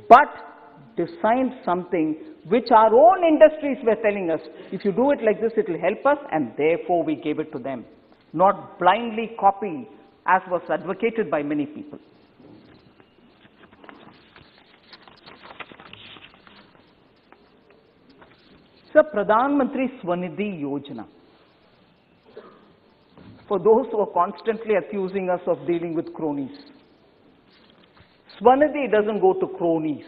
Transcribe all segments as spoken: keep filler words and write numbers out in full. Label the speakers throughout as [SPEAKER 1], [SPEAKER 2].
[SPEAKER 1] but designed something which our own industries were telling us, if you do it like this, it will help us, and therefore we gave it to them. Not blindly copy, as was advocated by many people. So, Pradhan Mantri Swanidhi Yojana. For those who are constantly accusing us of dealing with cronies, Swanidhi doesn't go to cronies.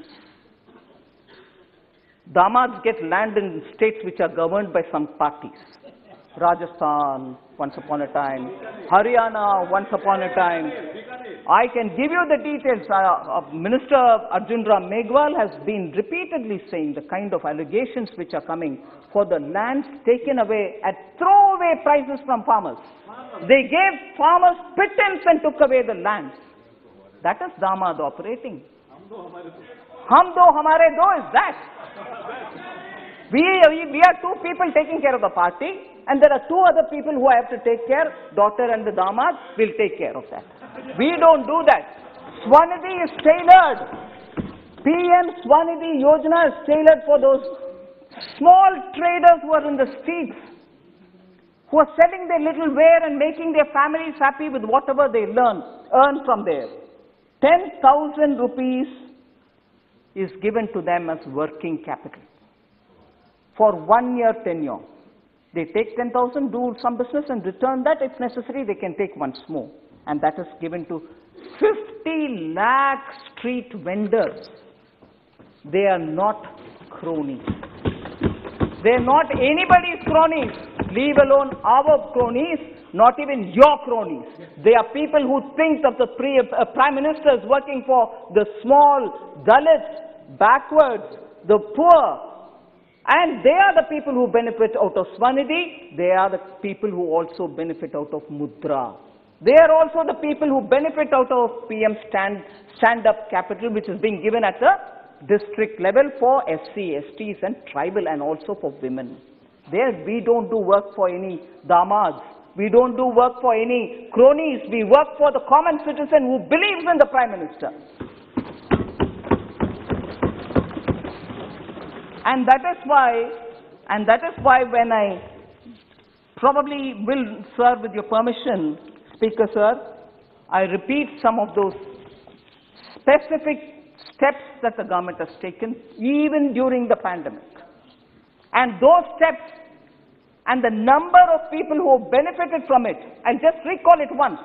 [SPEAKER 1] Damads get land in states which are governed by some parties. Rajasthan, once upon a time. Haryana, once upon a time. I can give you the details. Uh, uh, Minister Arjun Ram Meghwal has been repeatedly saying the kind of allegations which are coming for the lands taken away at throwaway prices from farmers. They gave farmers pittance and took away the lands. That is Damad operating. Hum do hamare do is that. We, we, we are two people taking care of the party, and there are two other people who have to take care. Daughter and the Damad will take care of that. We don't do that. Swanidhi is tailored. P M Swanidhi Yojana is tailored for those small traders who are in the streets, who are selling their little ware and making their families happy with whatever they learn, earn from there. ten thousand rupees is given to them as working capital for one year tenure. They take ten thousand, do some business and return that. If necessary, they can take once more. And that is given to fifty lakh street vendors. They are not cronies. They are not anybody's cronies, leave alone our cronies, not even your cronies. They are people who think of the pre, uh, Prime Ministers working for the small, Dalits, backwards, the poor. And they are the people who benefit out of Swanidhi. They are the people who also benefit out of Mudra. They are also the people who benefit out of P M stand, stand-up capital, which is being given at the district level for S C, S Ts and tribal, and also for women. There we don't do work for any damads. We don't do work for any cronies. We work for the common citizen who believes in the Prime Minister. And that is why, and that is why when I probably will, sir, with your permission, Speaker, sir, I repeat some of those specific steps that the government has taken, even during the pandemic. And those steps and the number of people who have benefited from it, and just recall it once,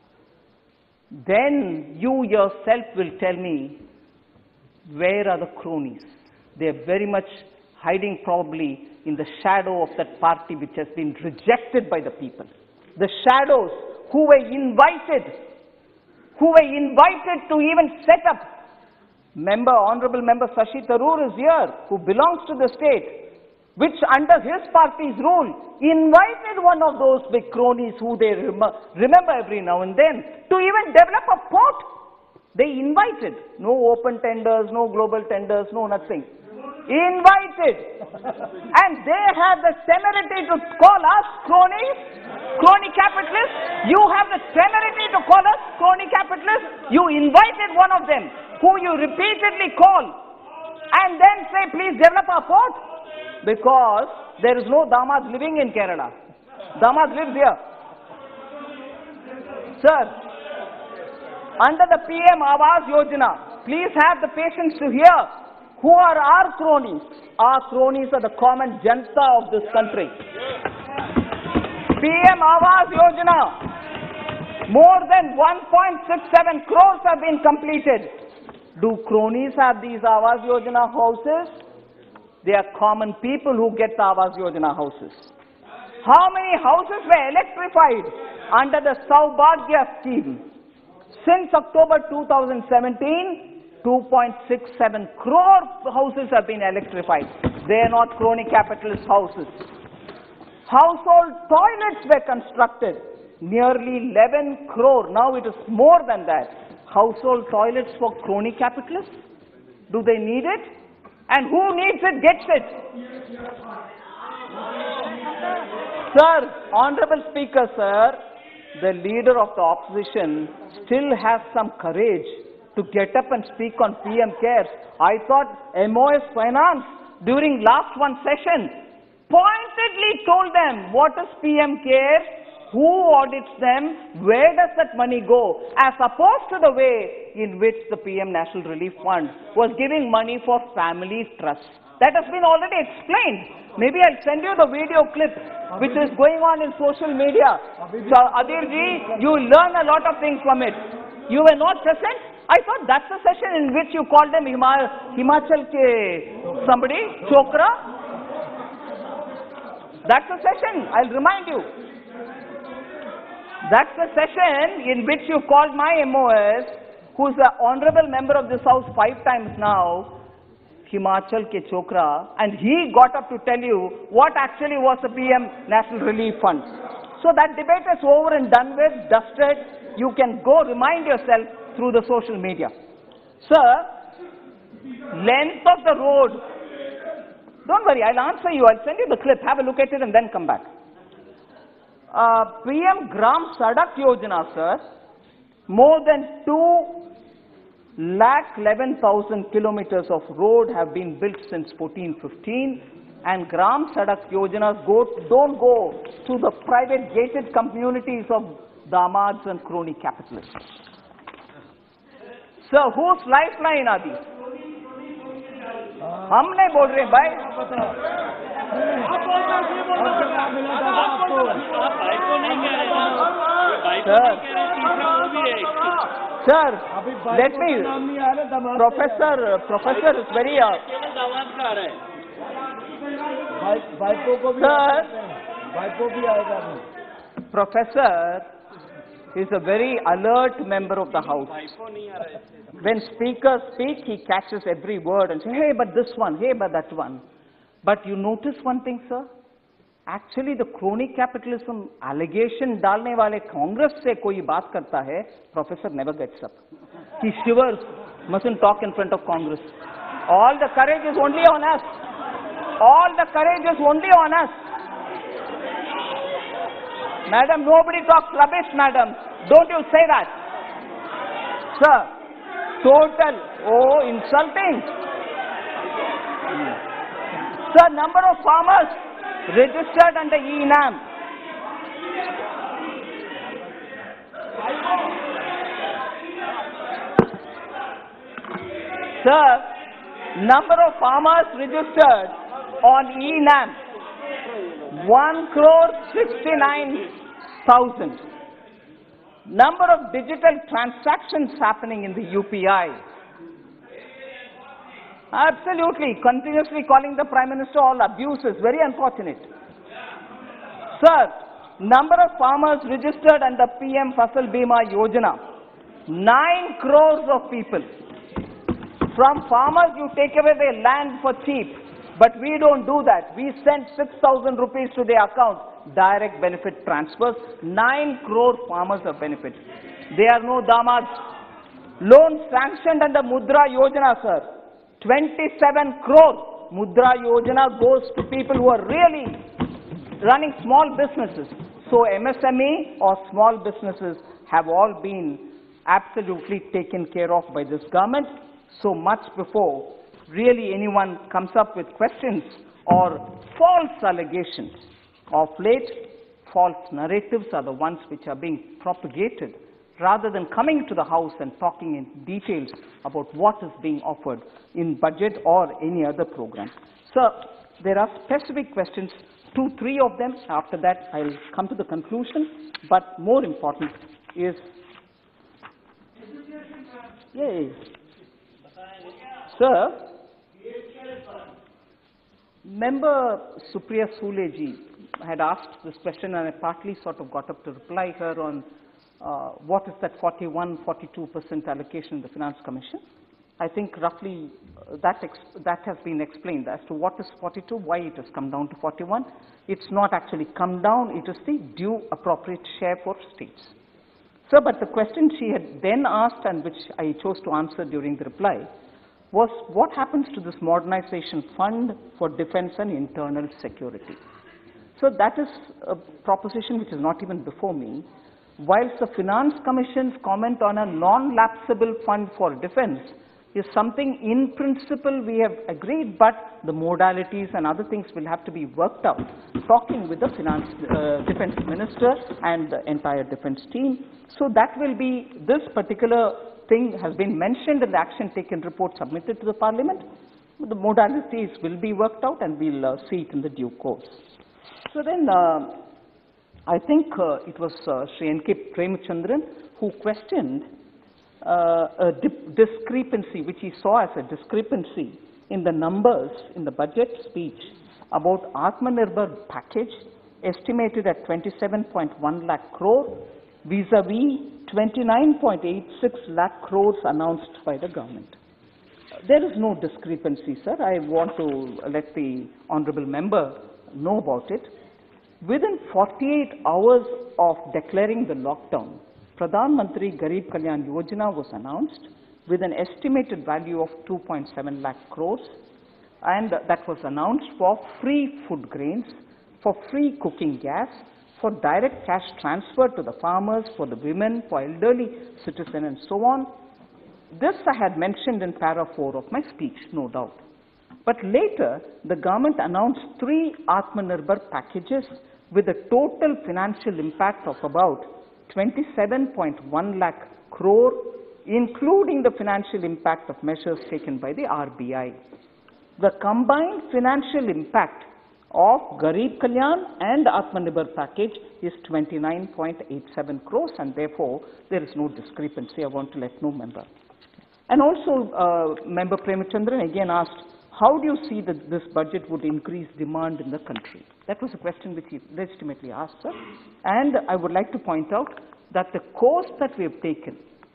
[SPEAKER 1] then you yourself will tell me, where are the cronies? They are very much hiding probably in the shadow of that party which has been rejected by the people. The shadows who were invited, who were invited to even set up. Member, Honorable Member Shashi Tharoor is here, who belongs to the state, which under his party's rule invited one of those big cronies who they rem remember every now and then to even develop a port. They invited. No open tenders, no global tenders, no nothing. Invited. And they have the temerity to call us cronies, crony capitalists. You have the temerity to call us crony capitalists. You invited one of them, who you repeatedly call, and then say, please develop our port. Because there is no Damad living in Kerala. Damad lives here. Sir, under the P M Awas Yojana, please have the patience to hear who are our cronies. Our cronies are the common janta of this country. P M Awas Yojana, more than one point six seven crores have been completed. Do cronies have these Awas Yojana houses? They are common people who get the Awas Yojana houses. How many houses were electrified under the Saubhagya scheme? Since October two thousand seventeen, two point six seven crore houses have been electrified. They are not crony capitalist houses. Household toilets were constructed. Nearly eleven crore. Now it is more than that. Household toilets for crony capitalists? Do they need it? And who needs it gets it. Sir, Honorable Speaker, sir, the leader of the opposition still has some courage to get up and speak on P M Cares. I thought M O S Finance during last one session pointedly told them what is P M Cares, who audits them, where does that money go, as opposed to the way in which the P M National Relief Fund was giving money for family trusts. That has been already explained. Maybe I'll send you the video clip which is going on in social media. So, Adhirji, you learn a lot of things from it. You were not present? I thought that's the session in which you called them Hima Himachal ke somebody, Chokra. That's the session, I'll remind you. That's the session in which you called my M O S, who's an honorable member of this house five times now, Himachal ke Chokra, and he got up to tell you what actually was the P M National Relief Fund. So that debate is over and done with, dusted. You can go remind yourself through the social media. Sir, length of the road. Don't worry, I'll answer you. I'll send you the clip. Have a look at it and then come back. Uh, P M Gram Sadak Yojana, sir, more than two lakh eleven thousand kilometers of road have been built since fourteen fifteen, and Gram Sadak Yojanas go, don't go to the private gated communities of damads and crony capitalists. Sir, whose lifeline are these? हम नहीं बोल रहे भाई. Sir, sir, let me. Professor, professor is very. Uh, sir, professor is a very alert member of the house. When speakers speak, he catches every word and says, hey, but this one, hey, but that one. But you notice one thing, sir? Actually, the crony capitalism allegation डालने वाले Congress से कोई बात करता है, Professor never gets up. He shivers, mustn't talk in front of Congress. All the courage is only on us. All the courage is only on us. Madam, nobody talks rubbish, madam. Don't you say that. Sir, total, oh, insulting. Sir, number of farmers registered under E NAM. Sir, number of farmers registered on E NAM, one crore sixty-nine thousand. Number of digital transactions happening in the U P I. Absolutely, continuously calling the Prime Minister all abuses, very unfortunate. Sir, number of farmers registered under P M Fasal Bima Yojana, nine crores of people. From farmers you take away their land for cheap, but we don't do that. We send six thousand rupees to their account, direct benefit transfers, nine crore farmers are benefited. There are no damads. Loans sanctioned under Mudra Yojana, sir. twenty-seven crore Mudra Yojana goes to people who are really running small businesses. So M S M E or small businesses have all been absolutely taken care of by this government. So much before really anyone comes up with questions or false allegations. Of late, false narratives are the ones which are being propagated rather than coming to the House and talking in details about what is being offered in budget or any other program. So, there are specific questions, two, three of them. After that, I'll come to the conclusion. But more important is, yay. Sir, Member Supriya Sule ji had asked this question, and I partly sort of got up to reply her on uh, what is that forty-one, forty-two percent allocation in the Finance Commission. I think roughly uh, that, that has been explained as to what is forty-two, why it has come down to forty-one. It's not actually come down, it is the due appropriate share for states. So, but the question she had then asked, and which I chose to answer during the reply, was what happens to this modernization fund for defense and internal security. So that is a proposition which is not even before me. whilst the Finance Commission's comment on a non-lapsable fund for defence is something in principle we have agreed, but the modalities and other things will have to be worked out, talking with the Finance uh, Defence Minister and the entire defence team. So that will be, this particular thing has been mentioned in the action taken report submitted to the Parliament. The modalities will be worked out and we'll uh, see it in the due course. So then, uh, I think uh, it was uh, Sri N K Premachandran who questioned uh, a discrepancy, which he saw as a discrepancy in the numbers in the budget speech about Atmanirbhar package estimated at twenty-seven point one lakh crore vis-a-vis twenty-nine point eight six lakh crores announced by the government. There is no discrepancy, sir. I want to let the honourable member know about it. Within forty-eight hours of declaring the lockdown, Pradhan Mantri Garib Kalyan Yojana was announced with an estimated value of two point seven lakh crores, and that was announced for free food grains, for free cooking gas, for direct cash transfer to the farmers, for the women, for elderly citizens and so on. This I had mentioned in para four of my speech, no doubt. But later, the government announced three Atmanirbhar packages with a total financial impact of about twenty-seven point one lakh crore, including the financial impact of measures taken by the R B I. The combined financial impact of Garib Kalyan and Atmanirbhar package is twenty-nine point eight seven crores, and therefore there is no discrepancy. I want to let no member. And also, uh, Member Premachandran again asked, how do you see that this budget would increase demand in the country? That was a question which he legitimately asked, sir. And I would like to point out that the course that we have taken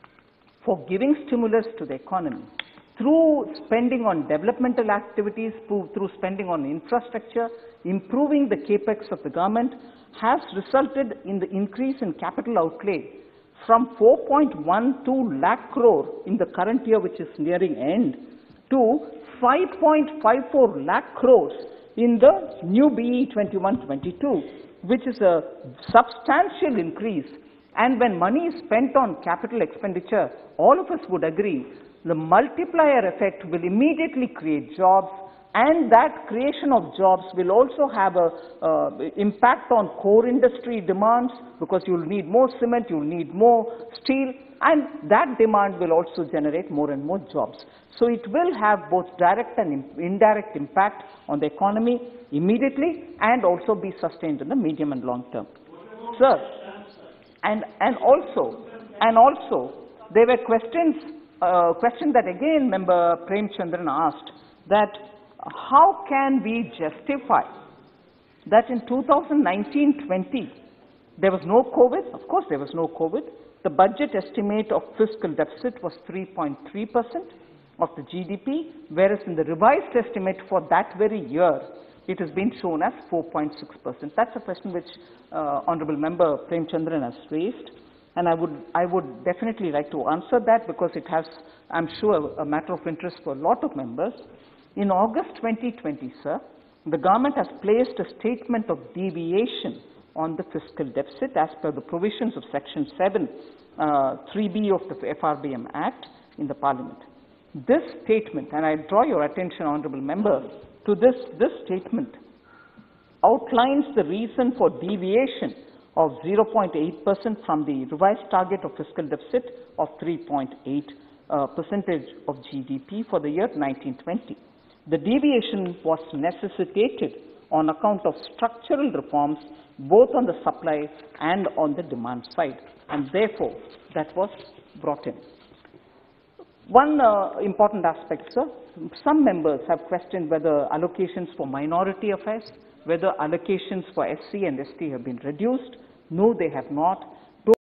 [SPEAKER 1] for giving stimulus to the economy through spending on developmental activities, through, through spending on infrastructure, improving the capex of the government, has resulted in the increase in capital outlay from four point one two lakh crore in the current year, which is nearing end, to five point five four lakh crores in the new B E twenty-one twenty-two, which is a substantial increase. And when money is spent on capital expenditure, all of us would agree the multiplier effect will immediately create jobs, and that creation of jobs will also have a uh, impact on core industry demands, because you will need more cement, you will need more steel, and that demand will also generate more and more jobs. So it will have both direct and indirect impact on the economy immediately and also be sustained in the medium and long term. Sir, and, and also, and also there were questions, uh, question that again Member Premachandran asked, that how can we justify that in two thousand nineteen twenty there was no COVID? Of course there was no COVID. The budget estimate of fiscal deficit was three point three percent of the G D P, whereas in the revised estimate for that very year, it has been shown as four point six percent. That's a question which uh, Honourable Member Premachandran has raised, and I would, I would definitely like to answer that, because it has, I'm sure, a matter of interest for a lot of members. In August twenty twenty, sir, the government has placed a statement of deviation on the fiscal deficit as per the provisions of Section seven, uh, three B of the F R B M Act in the Parliament. This statement, and I draw your attention, Honourable Member, to this, this statement outlines the reason for deviation of zero point eight percent from the revised target of fiscal deficit of three point eight uh, percentage of G D P for the year nineteen twenty. The deviation was necessitated on account of structural reforms both on the supply and on the demand side, and therefore that was brought in. One uh, important aspect, sir, some members have questioned whether allocations for minority affairs, whether allocations for S C and S T have been reduced. No, they have not.